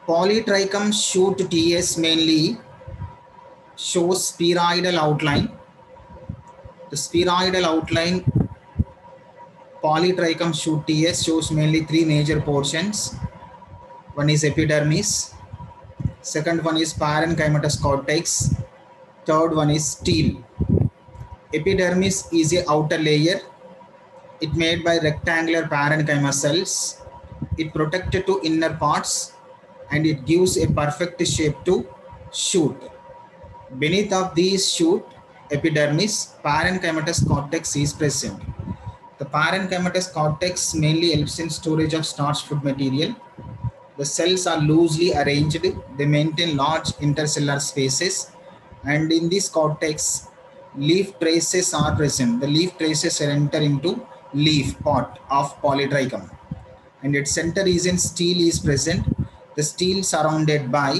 Polytrichum shoot TS mainly shows spheroidal outline. The spheroidal outline Polytrichum shoot TS shows mainly three major portions. One is epidermis, second one is parenchymatous cortex, third one is stele. Epidermis is a outer layer. It made by rectangular parenchyma cells. It protected to inner parts and it gives a perfect shape to shoot. Beneath of these shoot, epidermis, parenchymatous cortex is present. The parenchymatous cortex mainly helps in storage of starch food material. The cells are loosely arranged. They maintain large intercellular spaces. And in this cortex, leaf traces are present. The leaf traces enter into leaf pot of Polytrichum. And its center region stele is present. The stele surrounded by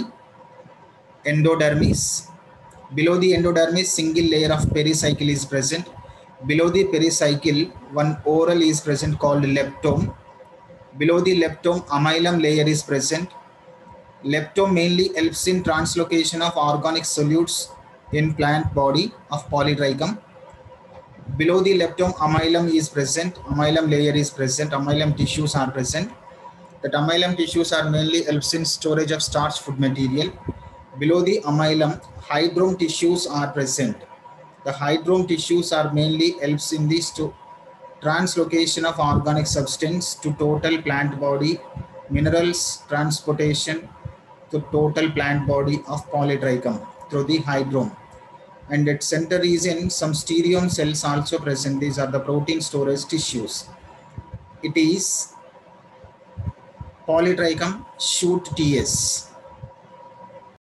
endodermis. Below the endodermis, single layer of pericycle is present. Below the pericycle, one oral is present called leptome. Below the leptome, amylum layer is present. Leptome mainly helps in translocation of organic solutes in plant body of Polytrichum. Below the leptome, amylum is present. Amylum layer is present. Amylum tissues are present. The amylum tissues are mainly helps in storage of starch food material. Below the amylum, hydrome tissues are present. The hydrome tissues are mainly helps in this to translocation of organic substance to total plant body, minerals transportation to total plant body of Polytrichum through the hydrome. And at center region, some stereome cells also present. These are the protein storage tissues. It is Polytrichum shoot TS.